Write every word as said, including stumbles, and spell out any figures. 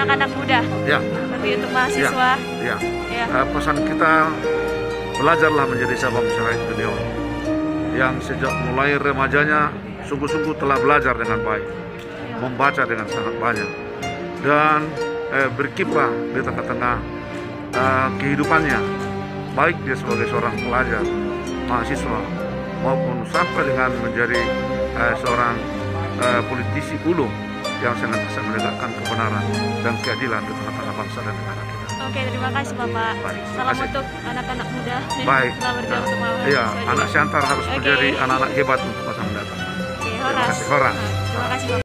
anak-anak muda. Ya. Tapi untuk mahasiswa. Ya. Ya. Uh, pesan kita, belajarlah menjadi sahabat masyarakat dunia yang sejak mulai remajanya sungguh-sungguh telah belajar dengan baik, membaca dengan sangat banyak, dan eh, berkiprah di tengah-tengah eh, kehidupannya, baik dia sebagai seorang pelajar, mahasiswa, maupun sampai dengan menjadi eh, seorang eh, politisi ulung yang senantiasa menegakkan kebenaran dan keadilan di tengah-tengah bangsa dan negara kita. Oke, terima kasih Bapak. Baik, Salam kasih. untuk anak-anak muda. Baik. Selamat berjuang untuk mahasiswa. Iya, anak Siantar harus Oke. menjadi anak-anak hebat untuk masa mendatang. Oke, Terima horas. kasih, horas. Terima kasih Bapak.